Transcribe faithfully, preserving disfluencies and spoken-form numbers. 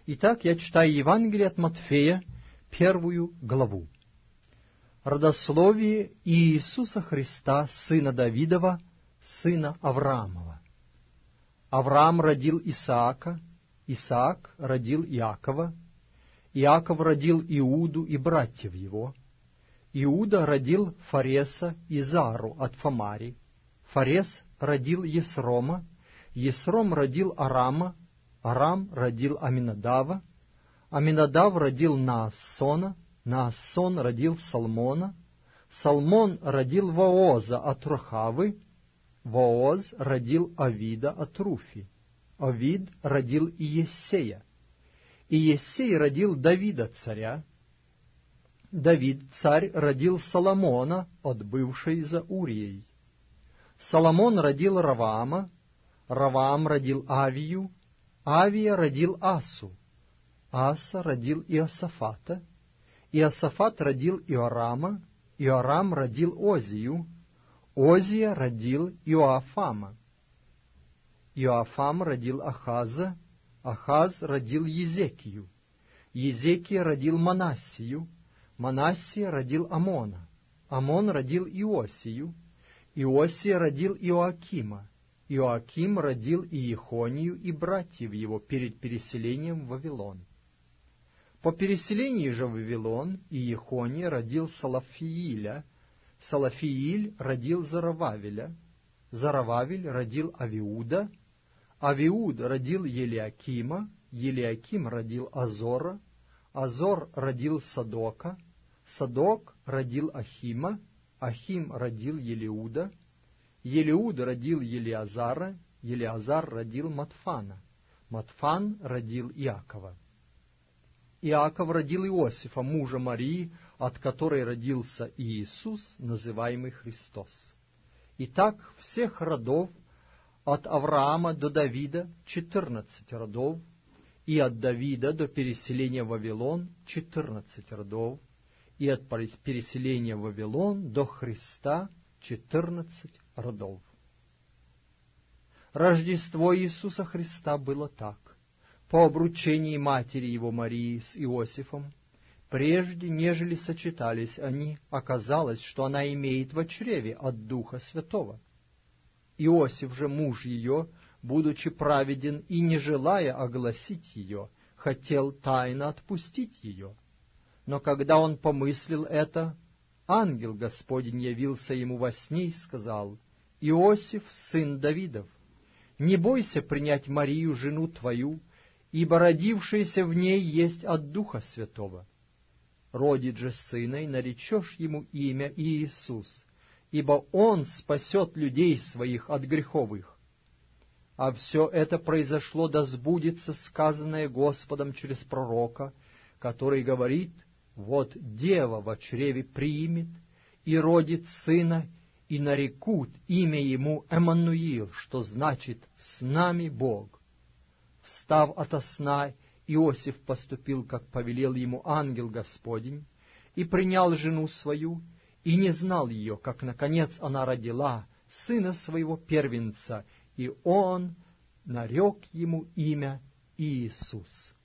Итак, я читаю Евангелие от Матфея, первую главу. Родословие Иисуса Христа, сына Давидова, сына Авраамова. Авраам родил Исаака, Исаак родил Иакова, Иаков родил Иуду и братьев его. Иуда родил Фареса и Зару от Фамари. Фарес родил Есрома, Есром родил Арама, Арам родил Аминадава, Аминадав родил Наассона, Наассон родил Салмона, Салмон родил Вооза от Рахавы, Вооз родил Авида от Руфи, Авид родил Иессея, Иессей родил Давида царя, Давид царь родил Соломона от бывшей за Урией, Соломон родил Раваама, Раваам родил Авию, Авия родил Асу, Аса родил Иосафата, Иосафат родил Иорама, Иорам родил Озию, Озия родил Иоафама, Иоафам родил Ахаза, Ахаз родил Езекию, Езекия родил Манассию, Манассия родил Амона, Амон родил Иосию, Иосия родил Иоакима, Иоаким родил Иехонию и братьев его перед переселением в Вавилон. По переселении же в Вавилон Иехония родил Салафииля, Салафииль родил Зарававеля, Зарававель родил Авиуда, Авиуд родил Елиакима, Елиаким родил Азора, Азор родил Садока, Садок родил Ахима, Ахим родил Елиуда, Елиуд родил Елиазара, Елиазар родил Матфана, Матфан родил Иакова. Иаков родил Иосифа, мужа Марии, от которой родился Иисус, называемый Христос. Итак, всех родов от Авраама до Давида четырнадцать родов, и от Давида до переселения в Вавилон четырнадцать родов, и от переселения в Вавилон до Христа четырнадцать родов. Рождество Иисуса Христа было так. По обручении матери его Марии с Иосифом, прежде нежели сочетались они, оказалось, что она имеет во чреве от Духа Святого. Иосиф же, муж ее, будучи праведен и не желая огласить ее, хотел тайно отпустить ее. Но когда он помыслил это, ангел Господень явился ему во сне и сказал: «Иосиф, сын Давидов, не бойся принять Марию, жену твою, ибо родившееся в ней есть от Духа Святого. Родит же сына, и наречешь ему имя Иисус, ибо он спасет людей своих от греховых. А все это произошло, да сбудется сказанное Господом через пророка, который говорит: вот дева во чреве примет и родит сына, и нарекут имя ему Эммануил, что значит «с нами Бог». Встав ото сна, Иосиф поступил, как повелел ему ангел Господень, и принял жену свою, и не знал ее, как, наконец, она родила сына своего первенца, и он нарек ему имя Иисус.